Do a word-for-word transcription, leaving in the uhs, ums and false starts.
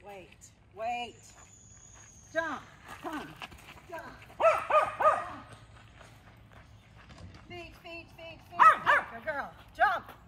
Wait, wait. Jump, come, jump. Feet, feet, feet, feet. Good girl, jump.